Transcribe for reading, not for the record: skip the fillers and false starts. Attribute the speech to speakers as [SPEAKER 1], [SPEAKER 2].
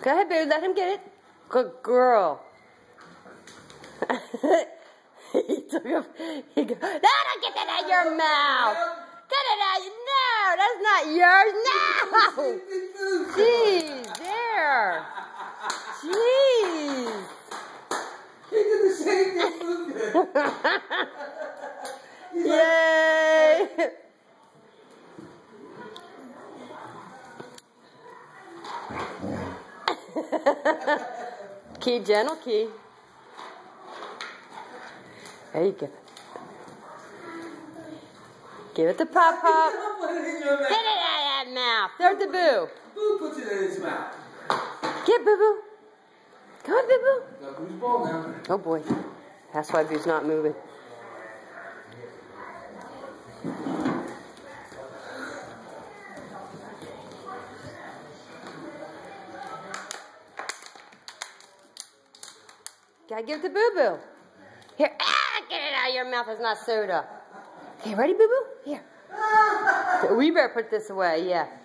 [SPEAKER 1] Go ahead, baby. Let him get it. Good girl. He took him. He goes, no, don't get that out of your mouth. Get it out. No, that's not yours. No. Jeez, there. Jeez.
[SPEAKER 2] He did the same thing.
[SPEAKER 1] Yay. Key, gentle key. There you go. Give it to Pop Pop.
[SPEAKER 2] Put it in your mouth.
[SPEAKER 1] Get it out of that mouth. Throw it to Boo.
[SPEAKER 2] Boo puts it in his mouth.
[SPEAKER 1] Get Boo Boo. Come on, Boo Boo.
[SPEAKER 2] Got Boo's ball now.
[SPEAKER 1] Oh boy. That's why Boo's not moving. Gotta give it to Boo Boo. Here, get it out of your mouth. It's not soda. Okay, ready, Boo Boo? Here. We better put this away, yeah.